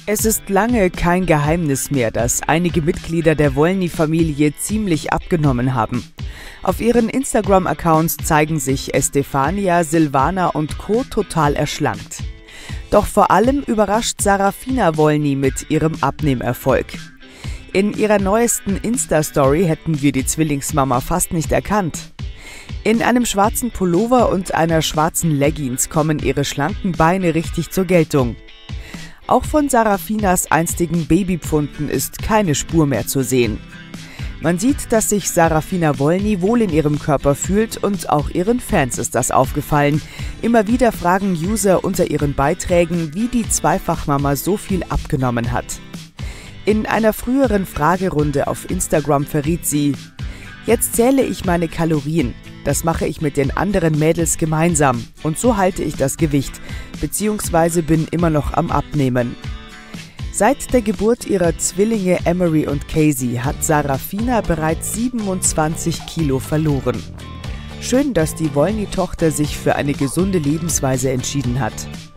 Es ist lange kein Geheimnis mehr, dass einige Mitglieder der Wolny-Familie ziemlich abgenommen haben. Auf ihren Instagram-Accounts zeigen sich Estefania, Silvana und Co. total erschlankt. Doch vor allem überrascht Sarafina Wolny mit ihrem Abnehmerfolg. In ihrer neuesten Insta-Story hätten wir die Zwillingsmama fast nicht erkannt. In einem schwarzen Pullover und einer schwarzen Leggings kommen ihre schlanken Beine richtig zur Geltung. Auch von Sarafinas einstigen Babypfunden ist keine Spur mehr zu sehen. Man sieht, dass sich Sarafina Wolny wohl in ihrem Körper fühlt und auch ihren Fans ist das aufgefallen. Immer wieder fragen User unter ihren Beiträgen, wie die Zweifachmama so viel abgenommen hat. In einer früheren Fragerunde auf Instagram verriet sie: „Jetzt zähle ich meine Kalorien. Das mache ich mit den anderen Mädels gemeinsam und so halte ich das Gewicht, beziehungsweise bin immer noch am Abnehmen." Seit der Geburt ihrer Zwillinge Emery und Casey hat Sarafina bereits 27 Kilo verloren. Schön, dass die Wolny-Tochter sich für eine gesunde Lebensweise entschieden hat.